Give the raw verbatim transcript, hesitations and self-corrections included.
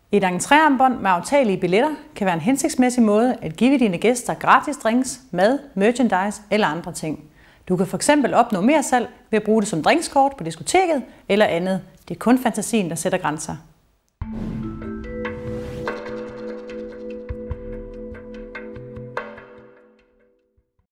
Et entréarmbånd med aftagelige billetter kan være en hensigtsmæssig måde at give dine gæster gratis drinks, mad, merchandise eller andre ting. Du kan fx opnå mere salg ved at bruge det som drinkskort på diskoteket eller andet. Det er kun fantasien, der sætter grænser.